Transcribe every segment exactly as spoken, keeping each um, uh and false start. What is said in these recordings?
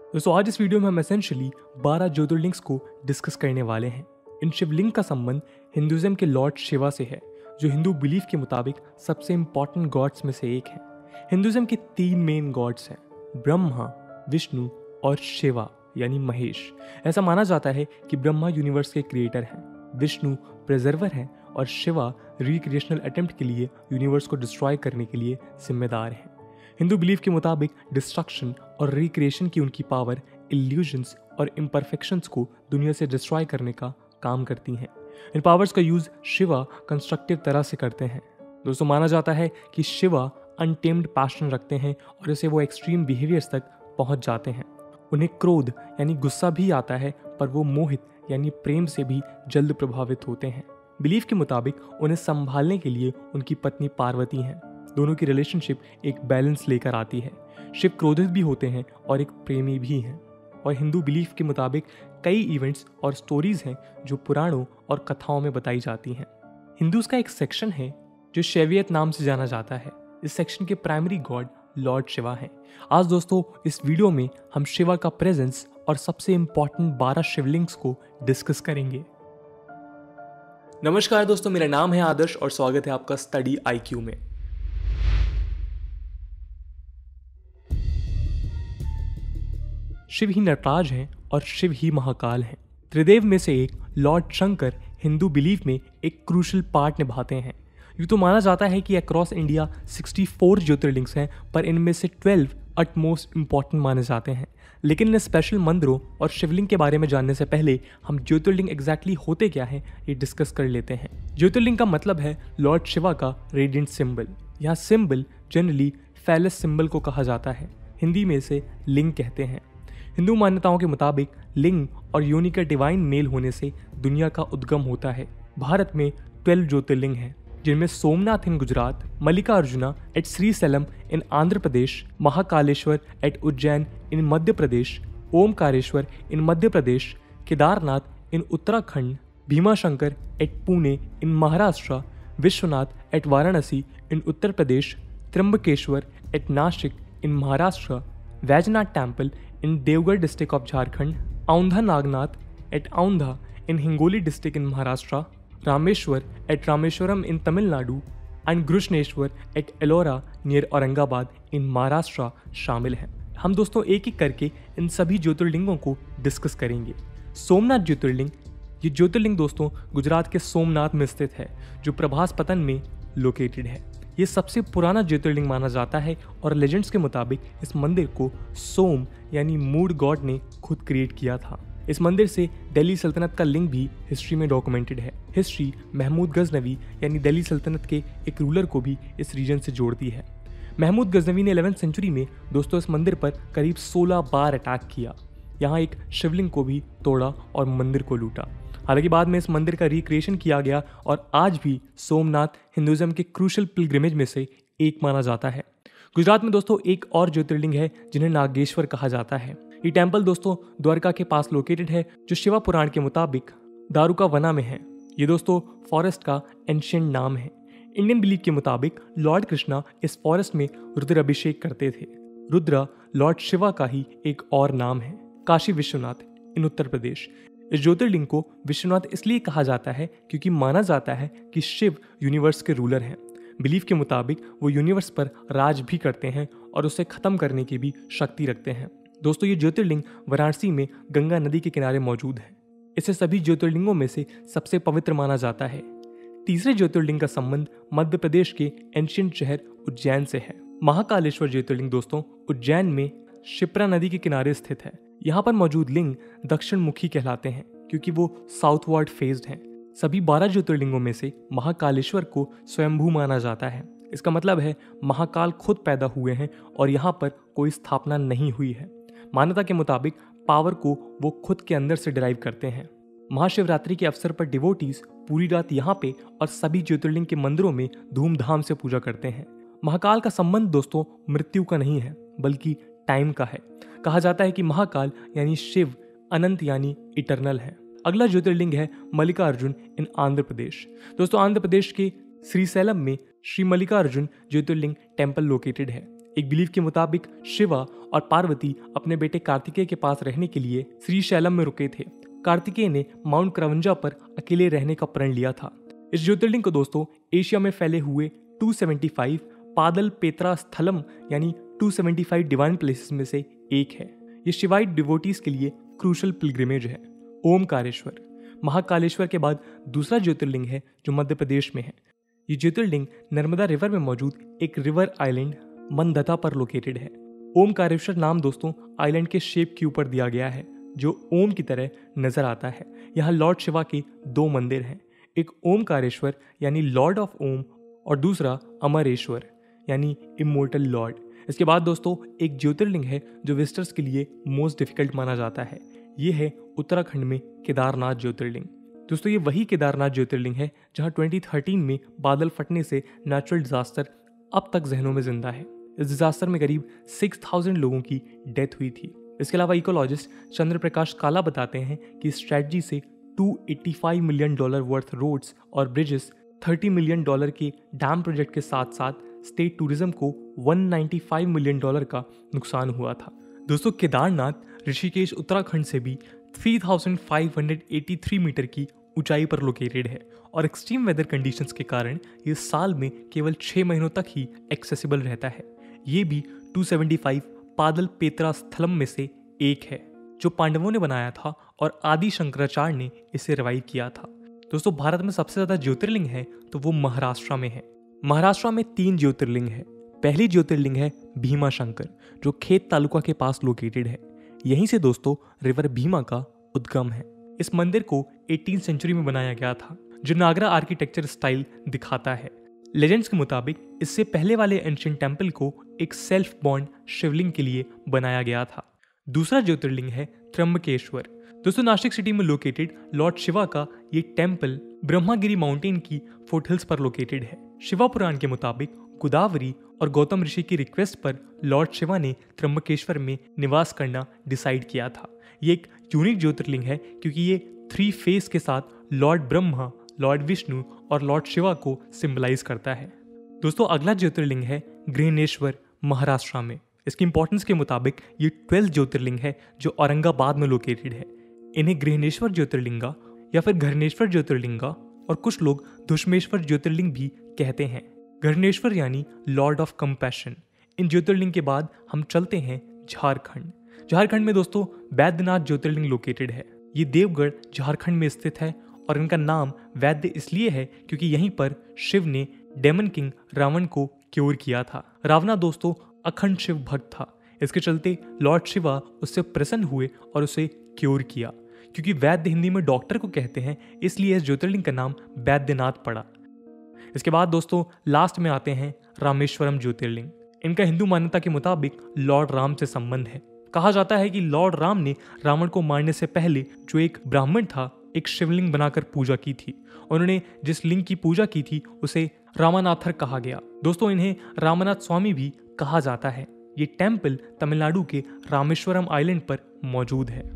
दोस्तों आज इस वीडियो में हम एसेंशियली बारह ज्योतिर्लिंग्स को डिस्कस करने वाले हैं। इन शिवलिंग का संबंध हिंदुइज्म के लॉर्ड शिवा से है, जो हिंदू बिलीफ के मुताबिक सबसे इंपॉर्टेंट गॉड्स में से एक है। हिंदुइज्म के तीन मेन गॉड्स हैं, ब्रह्मा, विष्णु और शिवा यानी महेश। ऐसा माना जाता है कि ब्रह्मा यूनिवर्स के क्रिएटर हैं, विष्णु प्रिजर्वर हैं और शिवा रिक्रिएशनल अटेम्प्ट के लिए यूनिवर्स को डिस्ट्रॉय करने के लिए जिम्मेदार हैं। हिंदू बिलीफ के मुताबिक डिस्ट्रक्शन और रिक्रिएशन की उनकी पावर इल्यूजन्स और इम्परफेक्शंस को दुनिया से डिस्ट्रॉय करने का काम करती हैं। इन पावर्स का यूज शिवा कंस्ट्रक्टिव तरह से करते हैं। दोस्तों माना जाता है कि शिवा अनटेम्ड पैशन रखते हैं और इसे वो एक्सट्रीम बिहेवियर्स तक पहुंच जाते हैं। उन्हें क्रोध यानी गुस्सा भी आता है, पर वो मोहित यानी प्रेम से भी जल्द प्रभावित होते हैं। बिलीफ के मुताबिक उन्हें संभालने के लिए उनकी पत्नी पार्वती हैं। दोनों की रिलेशनशिप एक बैलेंस लेकर आती है। शिव क्रोधित भी होते हैं और एक प्रेमी भी हैं। और हिंदू बिलीफ के मुताबिक कई इवेंट्स और स्टोरीज हैं जो पुराणों और कथाओं में बताई जाती हैं। हिंदूज का एक सेक्शन है जो शैवियत नाम से जाना जाता है। इस सेक्शन के प्राइमरी गॉड लॉर्ड शिवा हैं। आज दोस्तों इस वीडियो में हम शिवा का प्रेजेंस और सबसे इंपॉर्टेंट बारह शिवलिंग्स को डिस्कस करेंगे। नमस्कार दोस्तों, मेरा नाम है आदर्श और स्वागत है आपका स्टडी आई क्यू में। शिव ही नटराज हैं और शिव ही महाकाल हैं। त्रिदेव में से एक लॉर्ड शंकर हिंदू बिलीफ में एक क्रूशल पार्ट निभाते हैं। यूँ तो माना जाता है कि अक्रॉस इंडिया चौंसठ ज्योतिर्लिंग्स हैं, पर इनमें से बारह अटमोस्ट इंपॉर्टेंट माने जाते हैं। लेकिन इन स्पेशल मंदिरों और शिवलिंग के बारे में जानने से पहले हम ज्योतिर्लिंग एग्जैक्टली होते क्या हैं ये डिस्कस कर लेते हैं। ज्योतिर्लिंग का मतलब है लॉर्ड शिवा का रेडिएंट सिंबल। यहाँ सिंबल जनरली फैलस सिंबल को कहा जाता है, हिंदी में इसे लिंग कहते हैं। हिंदू मान्यताओं के मुताबिक लिंग और योनि का डिवाइन मेल होने से दुनिया का उद्गम होता है। भारत में बारह ज्योतिर्लिंग हैं, जिनमें Somnath in Gujarat, Mallikarjuna at Srisailam in Andhra Pradesh, Mahakaleshwar at Ujjain in Madhya Pradesh, Omkareshwar in Madhya Pradesh, Kedarnath in Uttarakhand, Bhimashankar at Pune in Maharashtra, Vishwanath at Varanasi in Uttar Pradesh, Trimbakeshwar at Nashik in Maharashtra, Vaijnath temple in देवगढ़ district of Jharkhand, Aundha Nagnath at Aundha in Hingoli district in Maharashtra, Rameshwar at Rameswaram in Tamil Nadu and Grishneshwar at Ellora near Aurangabad इन महाराष्ट्र शामिल हैं। हम दोस्तों एक एक करके इन सभी ज्योतिर्लिंगों को डिस्कस करेंगे। सोमनाथ ज्योतिर्लिंग, ये ज्योतिर्लिंग दोस्तों गुजरात के सोमनाथ में स्थित है, जो प्रभास पतन में लोकेटेड है। ये सबसे पुराना ज्योतिर्लिंग माना जाता है और लेजेंड्स के मुताबिक इस मंदिर को सोम यानी मूड गॉड ने खुद क्रिएट किया था। इस मंदिर से दिल्ली सल्तनत का लिंक भी हिस्ट्री में डॉक्यूमेंटेड है। हिस्ट्री महमूद गजनवी यानी दिल्ली सल्तनत के एक रूलर को भी इस रीजन से जोड़ती है। महमूद गजनवी ने इलेवेंथ सेंचुरी में दोस्तों इस मंदिर पर करीब सोलह बार अटैक किया। यहाँ एक शिवलिंग को भी तोड़ा और मंदिर को लूटा। हालांकि बाद में इस मंदिर का रिक्रिएशन किया गया और आज भी सोमनाथ हिंदुइज्म के क्रूशल पिलग्रिमेज में से एक माना जाता है। गुजरात में दोस्तों एक और ज्योतिर्लिंग है जिन्हें नागेश्वर कहा जाता है। ये टेम्पल दोस्तों द्वारका के पास लोकेटेड है, जो शिवा पुराण के मुताबिक दारुका वना में है। ये दोस्तों फॉरेस्ट का एंशिएंट नाम है। इंडियन बिलीफ के मुताबिक लॉर्ड कृष्णा इस फॉरेस्ट में रुद्र अभिषेक करते थे। रुद्र लॉर्ड शिवा का ही एक और नाम है। काशी विश्वनाथ इन उत्तर प्रदेश। इस ज्योतिर्लिंग को विश्वनाथ इसलिए कहा जाता है क्योंकि माना जाता है कि शिव यूनिवर्स के रूलर हैं। बिलीफ के मुताबिक वो यूनिवर्स पर राज भी करते हैं और उसे खत्म करने की भी शक्ति रखते हैं। दोस्तों ये ज्योतिर्लिंग वाराणसी में गंगा नदी के किनारे मौजूद है। इसे सभी ज्योतिर्लिंगों में से सबसे पवित्र माना जाता है। तीसरे ज्योतिर्लिंग का संबंध मध्य प्रदेश के एंशिएंट शहर उज्जैन से है। महाकालेश्वर ज्योतिर्लिंग दोस्तों उज्जैन में शिप्रा नदी के किनारे स्थित है। यहाँ पर मौजूद लिंग दक्षिण मुखी कहलाते हैं क्योंकि वो साउथवर्ड फेस्ड हैं। सभी बारह ज्योतिर्लिंगों में से महाकालेश्वर को स्वयंभू माना जाता है। इसका मतलब है महाकाल खुद पैदा हुए हैं और यहाँ पर कोई स्थापना नहीं हुई है। मान्यता के मुताबिक पावर को वो खुद के अंदर से डिराइव करते हैं। महाशिवरात्रि के अवसर पर डिवोटीज पूरी रात यहाँ पे और सभी ज्योतिर्लिंग के मंदिरों में धूमधाम से पूजा करते हैं। महाकाल का संबंध दोस्तों मृत्यु का नहीं है, बल्कि टाइम का है। कहा जाता है कि महाकाल यानी शिव अनंत यानी इटर्नल है। अगला ज्योतिर्लिंग है मल्लिकार्जुन इन आंध्र प्रदेश। दोस्तों आंध्र प्रदेश के श्रीशैलम में श्री मल्लिकार्जुन ज्योतिर्लिंग टेम्पल लोकेटेड है। एक बिलीफ के मुताबिक शिवा और पार्वती अपने बेटे कार्तिकेय के पास रहने के लिए श्रीशैलम में रुके थे। कार्तिकेय ने माउंट क्रवंजा पर अकेले रहने का प्रण लिया था। इस ज्योतिर्लिंग को दोस्तों एशिया में फैले हुए दो सौ पचहत्तर पादल पेत्रा स्थलम यानी दो सौ पचहत्तर डिवाइन प्लेसेस में से एक है। ये शिवाइट डिवोटीज के लिए क्रूशल पिलग्रिमेज है। ओमकारेश्वर महाकालेश्वर के बाद दूसरा ज्योतिर्लिंग है जो मध्य प्रदेश में है। ये ज्योतिर्लिंग नर्मदा रिवर में मौजूद एक रिवर आइलैंड मनदता पर लोकेटेड है। ओमकारेश्वर नाम दोस्तों आइलैंड के शेप के ऊपर दिया गया है जो ओम की तरह नजर आता है। यहाँ लॉर्ड शिवा के दो मंदिर हैं, एक ओमकारेश्वर यानी लॉर्ड ऑफ ओम और दूसरा अमरेश्वर यानी इमोर्टल लॉर्ड। इसके बाद दोस्तों एक ज्योतिर्लिंग है जो विजिटर्स के लिए मोस्ट डिफिकल्ट माना जाता है। ये है उत्तराखंड में केदारनाथ ज्योतिर्लिंग। दोस्तों ये वही केदारनाथ ज्योतिर्लिंग है जहाँ दो हज़ार तेरह में बादल फटने से नेचुरल डिजास्टर अब तक जहनों में जिंदा है। इस डिजास्टर में करीब छह हज़ार लोगों की डेथ हुई थी। इसके अलावा इकोलॉजिस्ट चंद्र प्रकाश काला बताते हैं कि स्ट्रेटजी से दो सौ पचासी मिलियन डॉलर वर्थ रोड्स और ब्रिजेस, तीस मिलियन डॉलर के डैम प्रोजेक्ट के साथ साथ स्टेट टूरिज्म को एक सौ पचानवे मिलियन डॉलर का नुकसान हुआ था। दोस्तों केदारनाथ ऋषिकेश उत्तराखंड से भी तीन हज़ार पाँच सौ तिरासी मीटर की ऊंचाई पर लोकेटेड है और एक्सट्रीम वेदर कंडीशंस के कारण ये साल में केवल छह महीनों तक ही एक्सेसिबल रहता है। ये भी दो सौ पचहत्तर पादल पेत्रा स्थलम में से एक है जो पांडवों ने बनाया था और आदि शंकराचार्य ने इसे रिवाइव किया था। दोस्तों भारत में सबसे ज्यादा ज्योतिर्लिंग है तो वो महाराष्ट्र में है। महाराष्ट्र में तीन ज्योतिर्लिंग है। पहली ज्योतिर्लिंग है भीमा शंकर जो खेत तालुका के पास लोकेटेड है। यहीं से दोस्तों रिवर भीमा का उद्गम है। इस मंदिर को अठारहवीं सेंचुरी में बनाया गया था जो नागरा आर्किटेक्चर स्टाइल दिखाता है। लेजेंड्स के मुताबिक इससे पहले वाले एंशिएंट टेम्पल को एक सेल्फ बॉन्ड शिवलिंग के लिए बनाया गया था। दूसरा ज्योतिर्लिंग है त्र्यंबकेश्वर। दोस्तों नासिक सिटी में लोकेटेड लॉर्ड शिवा का ये टेम्पल ब्रह्मागिरी माउंटेन की फुटहिल्स पर लोकेटेड है। शिवा पुराण के मुताबिक गोदावरी और गौतम ऋषि की रिक्वेस्ट पर लॉर्ड शिवा ने त्र्यंबकेश्वर में निवास करना डिसाइड किया था। ये एक यूनिक ज्योतिर्लिंग है क्योंकि ये थ्री फेस के साथ लॉर्ड ब्रह्मा, लॉर्ड विष्णु और लॉर्ड शिवा को सिंबलाइज करता है। दोस्तों अगला ज्योतिर्लिंग है गृहनेश्वर महाराष्ट्र में। इसकी इंपॉर्टेंस के मुताबिक ये ट्वेल्थ ज्योतिर्लिंग है जो औरंगाबाद में लोकेटेड है। इन्हें गृहनेश्वर ज्योतिर्लिंगा या फिर घरनेश्वर ज्योतिर्लिंगा और कुछ लोग धुष्मेश्वर ज्योतिर्लिंग भी कहते हैं। घरनेश्वर यानी लॉर्ड ऑफ कंपैशन। इन ज्योतिर्लिंग के बाद हम चलते हैं झारखंड। झारखंड में दोस्तों वैद्यनाथ ज्योतिर्लिंग लोकेटेड है। ये देवगढ़ झारखंड में स्थित है और इनका नाम वैद्य इसलिए है क्योंकि यहीं पर शिव ने डेमन किंग रावण को क्योर किया था। रावणा दोस्तों अखंड शिव भक्त था। इसके चलते लॉर्ड शिवा उससे प्रसन्न हुए और उसे क्योर किया। क्योंकि वैद्य हिंदी में डॉक्टर को कहते हैं इसलिए इस ज्योतिर्लिंग का नाम वैद्यनाथ पड़ा। इसके बाद दोस्तों लास्ट में आते हैं रामेश्वरम ज्योतिर्लिंग। इनका हिंदू मान्यता के मुताबिक लॉर्ड राम से संबंध है। कहा जाता है कि लॉर्ड राम ने रावण को मारने से पहले जो एक ब्राह्मण था एक शिवलिंग बनाकर पूजा की थी। उन्होंने जिस लिंग की पूजा की थी उसे रामानाथर कहा गया। दोस्तों इन्हें रामनाथ स्वामी भी कहा जाता है। ये टेम्पल तमिलनाडु के रामेश्वरम आइलैंड पर मौजूद है।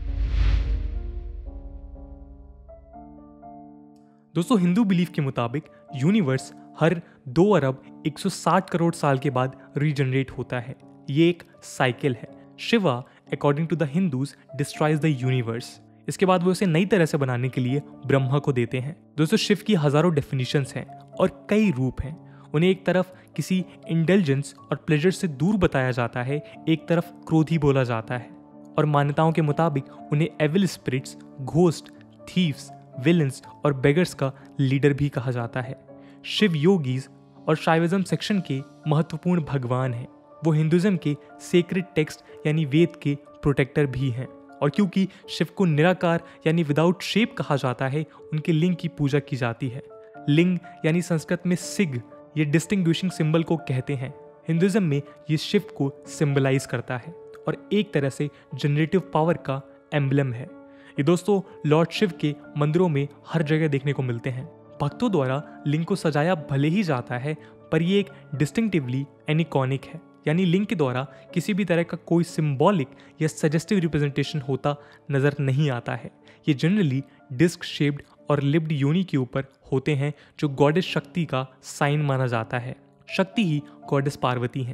दोस्तों हिंदू बिलीफ के मुताबिक यूनिवर्स हर दो अरब एक सौ साठ करोड़ साल के बाद रीजनरेट होता है। ये एक साइकिल है। Shiva according to the Hindus destroys the universe. इसके बाद वो उसे नई तरह से बनाने के लिए ब्रह्मा को देते हैं। दोस्तों शिव की हजारों डेफिनेशंस हैं और कई रूप हैं। उन्हें एक तरफ किसी इंटेलिजेंस और प्लेजर से दूर बताया जाता है, एक तरफ क्रोधी बोला जाता है और मान्यताओं के मुताबिक उन्हें evil spirits, ghost, thieves, villains और बेगर्स का लीडर भी कहा जाता है। शिव योगीज और शाइविज्म सेक्शन के महत्वपूर्ण भगवान हैं। वो हिंदुइज्म के सेक्रेड टेक्स्ट यानी वेद के प्रोटेक्टर भी हैं और क्योंकि शिव को निराकार यानी विदाउट शेप कहा जाता है उनके लिंग की पूजा की जाती है। लिंग यानी संस्कृत में सिग ये डिस्टिंग्विशिंग सिंबल को कहते हैं। हिंदुइज्म में ये शिव को सिंबलाइज करता है और एक तरह से जनरेटिव पावर का एम्बलम है। ये दोस्तों लॉर्ड शिव के मंदिरों में हर जगह देखने को मिलते हैं। भक्तों द्वारा लिंग को सजाया भले ही जाता है पर ये एक डिस्टिंक्टिवली एनिकॉनिक है यानी लिंग के द्वारा किसी भी तरह का कोई सिंबॉलिक या सजेस्टिव रिप्रेजेंटेशन होता नजर नहीं आता है। ये जनरली डिस्क शेप्ड और लिप्ड योनि के ऊपर होते हैं जो गॉडेस शक्ति का साइन माना जाता है। शक्ति ही गॉडेस पार्वती हैं।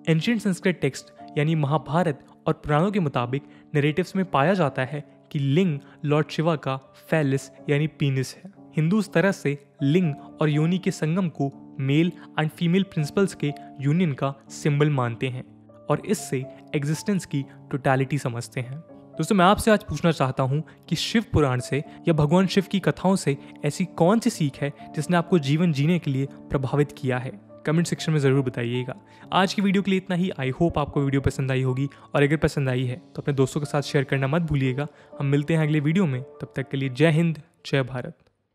एंशियंट संस्कृत टेक्स्ट यानी महाभारत और पुराणों के मुताबिक नरेटिव्स में पाया जाता है कि लिंग लॉर्ड शिवा का फैलिस यानी पीनिस है। हिंदू इस तरह से लिंग और योनि के संगम को मेल एंड फीमेल प्रिंसिपल्स के यूनियन का सिंबल मानते हैं और इससे एग्जिस्टेंस की टोटलिटी समझते हैं। दोस्तों, मैं आपसे आज पूछना चाहता हूं कि शिव पुराण से या भगवान शिव की कथाओं से ऐसी कौन सी सीख है जिसने आपको जीवन जीने के लिए प्रभावित किया है। कमेंट सेक्शन में ज़रूर बताइएगा। आज की वीडियो के लिए इतना ही। आई होप आपको वीडियो पसंद आई होगी और अगर पसंद आई है तो अपने दोस्तों के साथ शेयर करना मत भूलिएगा। हम मिलते हैं अगले वीडियो में, तब तक के लिए जय हिंद, जय भारत।